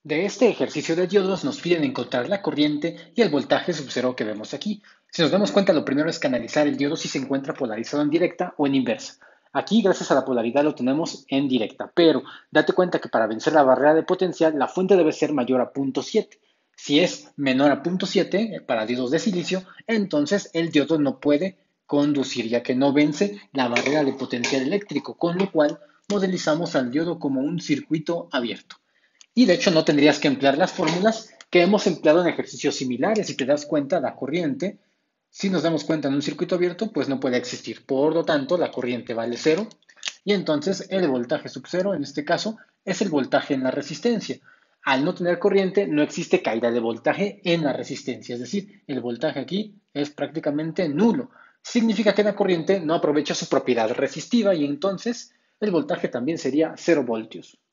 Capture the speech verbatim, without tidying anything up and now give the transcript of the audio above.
De este ejercicio de diodos nos piden encontrar la corriente y el voltaje sub cero que vemos aquí. Si nos damos cuenta, lo primero es canalizar el diodo si se encuentra polarizado en directa o en inversa. Aquí, gracias a la polaridad, lo tenemos en directa, pero date cuenta que para vencer la barrera de potencial, la fuente debe ser mayor a punto siete. Si es menor a punto siete para diodos de silicio, entonces el diodo no puede conducir, ya que no vence la barrera de potencial eléctrico, con lo cual modelizamos al diodo como un circuito abierto. Y de hecho no tendrías que emplear las fórmulas que hemos empleado en ejercicios similares. Si te das cuenta, la corriente, si nos damos cuenta en un circuito abierto, pues no puede existir. Por lo tanto, la corriente vale cero y entonces el voltaje sub cero, en este caso, es el voltaje en la resistencia. Al no tener corriente, no existe caída de voltaje en la resistencia, es decir, el voltaje aquí es prácticamente nulo. Significa que la corriente no aprovecha su propiedad resistiva y entonces el voltaje también sería cero voltios.